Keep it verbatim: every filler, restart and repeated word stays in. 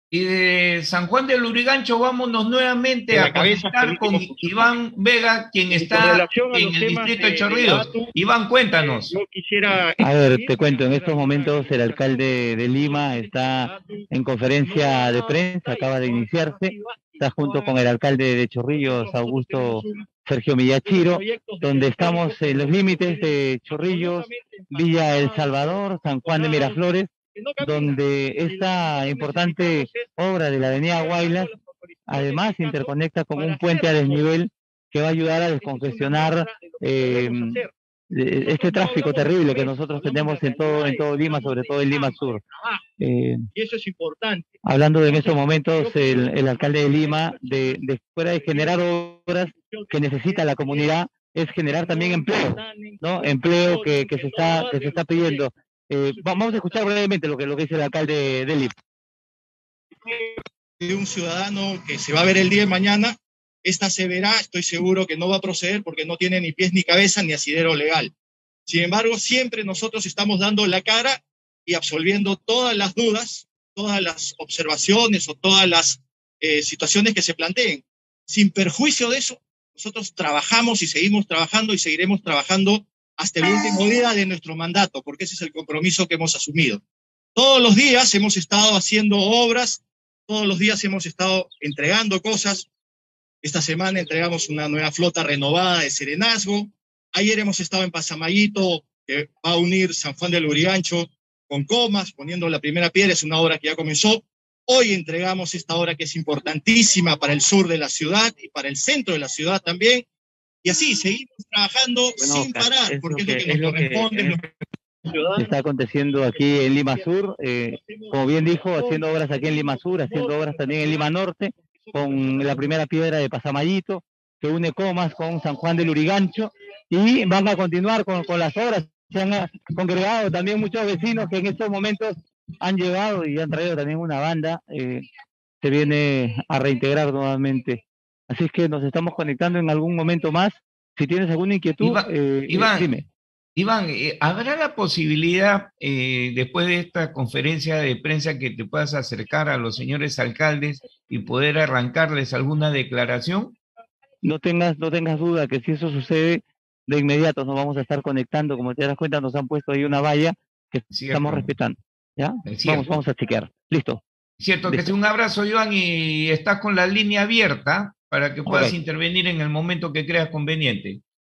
Y de San Juan del Lurigancho vámonos nuevamente En a la cabeza conectar con político funcional. Iván Vega, quien Y con está relación a en los el temas distrito de de, de la Chorrillos. ATU, Iván, eh, cuéntanos. yo quisiera... A ver, te cuento, en estos momentos el alcalde de Lima está en conferencia de prensa, acaba de iniciarse, está junto con el alcalde de Chorrillos, Augusto Sergio Millachiro, donde estamos en los límites de Chorrillos, Villa El Salvador, San Juan de Miraflores, donde esta importante obra de la avenida Guaylas además interconecta con un puente a desnivel que va a ayudar a descongestionar eh, este tráfico terrible que nosotros tenemos en todo, en todo Lima, sobre todo en Lima Sur. Eh, y eso es importante. Hablando de en estos momentos el, el alcalde de Lima, de, de fuera de generar obras que necesita la comunidad, es generar también empleo, ¿no? Empleo que, que se está que se está pidiendo. Eh, vamos a escuchar brevemente lo que lo que dice el alcalde de Lima. De un ciudadano que se va a ver el día de mañana, esta se verá, estoy seguro que no va a proceder porque no tiene ni pies ni cabeza ni asidero legal. Sin embargo, siempre nosotros estamos dando la cara y absolviendo todas las dudas, todas las observaciones o todas las eh, situaciones que se planteen. Sin perjuicio de eso, nosotros trabajamos y seguimos trabajando y seguiremos trabajando hasta el último día de nuestro mandato, porque ese es el compromiso que hemos asumido. Todos los días hemos estado haciendo obras, todos los días hemos estado entregando cosas. Esta semana entregamos una nueva flota renovada de serenazgo. Ayer hemos estado en Pasamayito, que va a unir San Juan del Lurigancho con Comas, poniendo la primera piedra, es una obra que ya comenzó. Hoy entregamos esta obra que es importantísima para el sur de la ciudad y para el centro de la ciudad también. Y así seguimos trabajando bueno, sin parar, es porque es lo que, es lo que nos corresponde. Es lo que está aconteciendo aquí en Lima Sur, eh, como bien dijo, haciendo obras aquí en Lima Sur, haciendo obras también en Lima Norte, con la primera piedra de Pasamayito, que une Comas con San Juan del Lurigancho, y van a continuar con, con las obras. Se han congregado también muchos vecinos que en estos momentos han llegado y han traído también una banda, eh, se viene a reintegrar nuevamente. Así es que nos estamos conectando en algún momento más. Si tienes alguna inquietud, Iván, eh, Iván, dime. Iván, eh, ¿habrá la posibilidad, eh, después de esta conferencia de prensa, que te puedas acercar a los señores alcaldes y poder arrancarles alguna declaración? No tengas, no tengas duda que si eso sucede, de inmediato nos vamos a estar conectando. Como te das cuenta, nos han puesto ahí una valla que Cierto. estamos respetando. ¿Ya? Vamos, vamos a chequear. Listo. Cierto, Listo. que sea un abrazo, Iván, y estás con la línea abierta para que puedas Okay. intervenir en el momento que creas conveniente.